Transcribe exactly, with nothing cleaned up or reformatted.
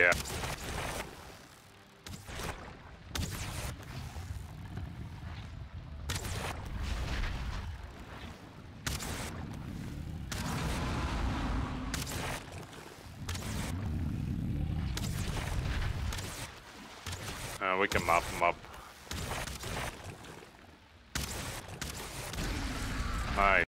Yeah. Uh, we can mop them up. Nice.